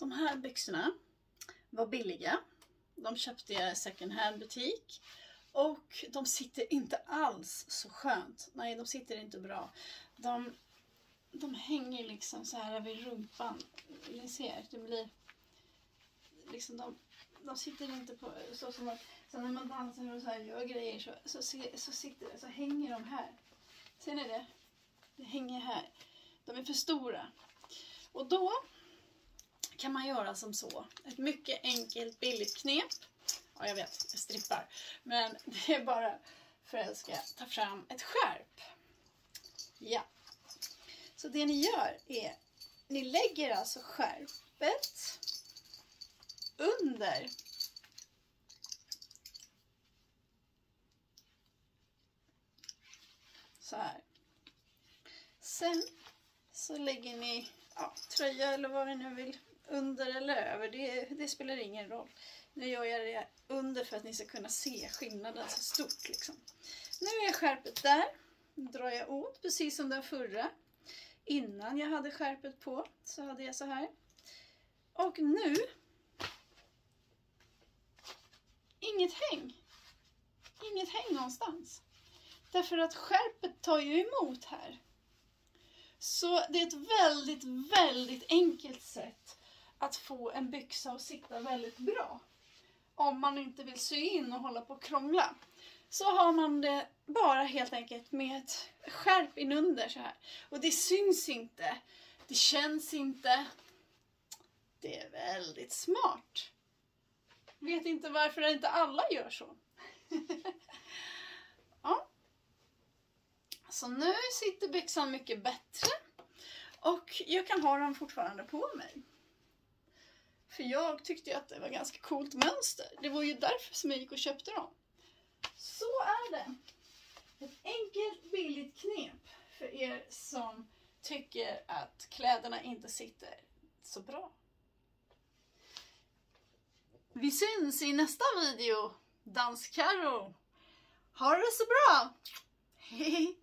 De här byxorna var billiga. De köpte jag i second hand butik. Och de sitter inte alls så skönt. Nej, de sitter inte bra. De hänger liksom så här vid rumpan. Ni ser, det blir liksom de sitter inte på så som att så när man dansar och så här gör grejer så hänger de här. Ser ni det? Det hänger här. De är för stora. Och då kan man göra som så. Ett mycket enkelt billigt knep. Ja, jag vet, jag strippar. Men det är bara för att jag ska ta fram ett skärp. Ja. Så det ni gör är, ni lägger alltså skärpet under så här. Sen så lägger ni tröja eller vad ni nu vill under eller över. Det spelar ingen roll. Nu gör jag det under för att ni ska kunna se skillnaden så stort liksom. Nu är skärpet där. Nu drar jag åt precis som den förra. Innan jag hade skärpet på så hade jag så här. Och nu inget häng. Inget häng någonstans. Därför att skärpet tar ju emot här. Så det är ett väldigt, väldigt enkelt sätt att få en byxa att sitta väldigt bra. Om man inte vill sy in och hålla på och krångla. Så har man det bara helt enkelt med ett skärp inunder så här. Och det syns inte. Det känns inte. Det är väldigt smart. Vet inte varför inte alla gör så. Ja. Så nu sitter byxan mycket bättre. Och jag kan ha den fortfarande på mig. För jag tyckte att det var ganska coolt mönster. Det var ju därför som jag gick och köpte dem. Så är det. Ett enkelt billigt knep för er som tycker att kläderna inte sitter så bra. Vi syns i nästa video. Danskaro. Ha det så bra. Hej.